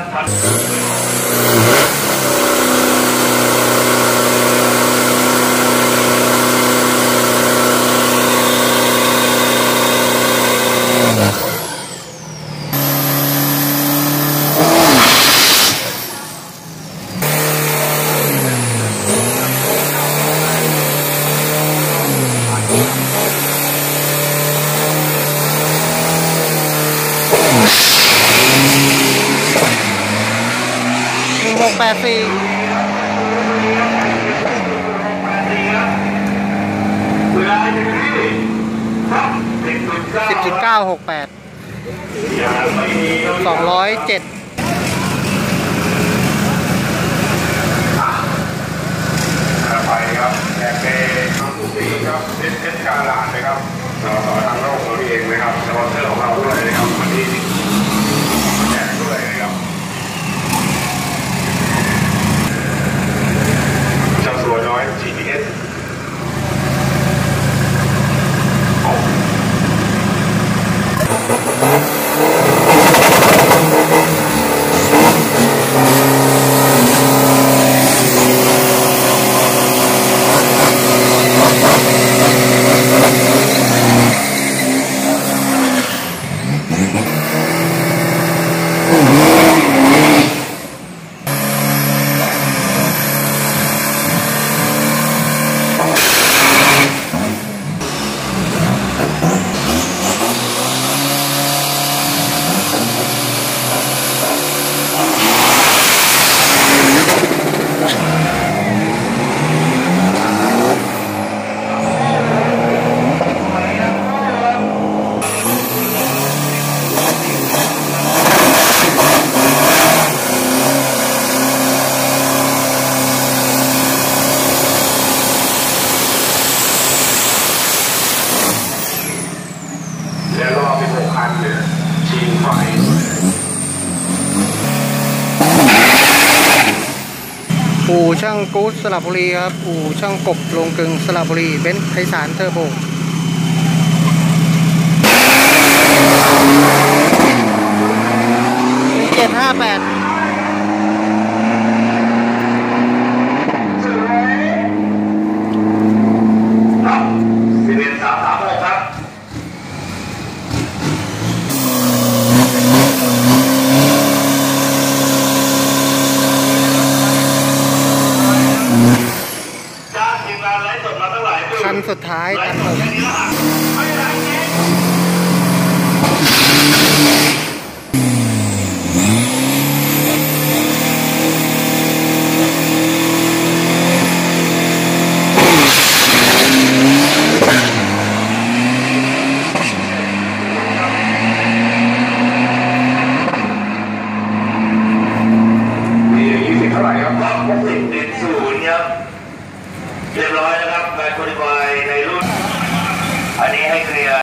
1684 10.968 207 ไปครับแจกเองทุกสิ่งครับเทศกาลหลานนะครับต่อทางโลกเราเองนะครับสปอนเซอร์ของเราด้วยนะครับวันนี้แจกด้วยนะครับเจ้าสัวน้อย GPSและรอบที่6 คันเนี่ยชิงไฟอู่ช่างกู๊ดสระบุรีครับอู่ช่างกบโรงกลึงสระบุรีเบนซ์ไพศาลเทอร์โบ758คันสุดท้ายคัน6 เท่าไหร่ครับ60.0ครับเรียบร้อยนะครับการคุริฟายในรุ่นอันนี้ให้เคลียร์